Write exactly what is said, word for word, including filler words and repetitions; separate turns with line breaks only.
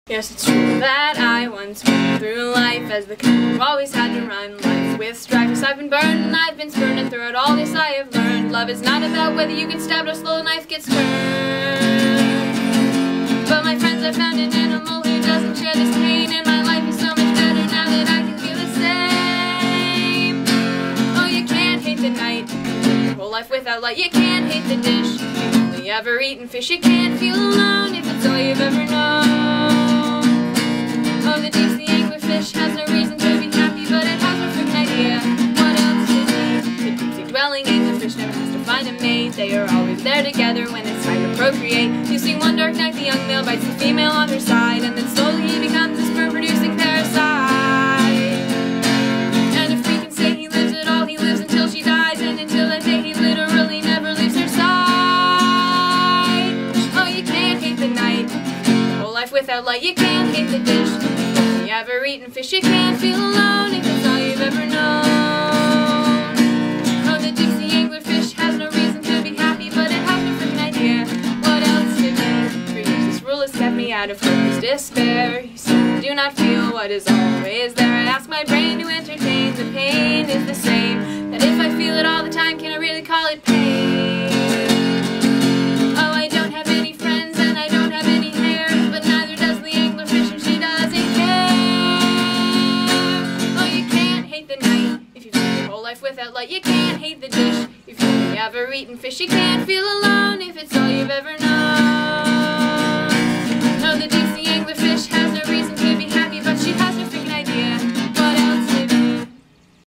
Yes, it's true that I once went through life as the kind who always had to run life with strife. Yes, I've been burned and I've been spurned, and throughout all this I have learned love is not about whether you get stabbed or slow a knife gets turned. But my friends, I found an animal who doesn't share this pain, and my life is so much better now that I can feel the same. Oh, you can't hate the night, live your whole life without light. You can't hate the dish, you've only ever eaten fish. You can't feel alone if it's all you've ever known. Oh, the deep sea anglerfish has no reason to be happy, but it has no freaking idea what else to need. The deep sea dwelling anglerfish never has to find a mate. They are always there together when it's time to procreate. You see, one dark night the young male bites the female on her side, and then slowly he becomes a sperm-producing parasite. And if we can say he lives at all, he lives until she dies, and until that day he literally never leaves her side. Oh, you can't hate the night, whole life without light. You can't hate the dish, you ever eaten fish. You can't feel alone if it's all you've ever known. Oh, the deep sea anglerfish has no reason to be happy, but it has no freaking idea what else to do. For years this rule has kept me out of hopeless despair. You simply do not feel what is always there. I ask my brain to entertain, the pain is the same. That if I feel it all the time, can I really call it pain? Oh, I don't have any friends and I don't have any hair, but neither does the anglerfish, and she doesn't care. Oh, you can't hate the night if you've lived your whole life without light. You can't hate the dish if you've only ever eaten fish. You can't feel alone if it's all you've ever known. No, the deep sea anglerfish has no reason to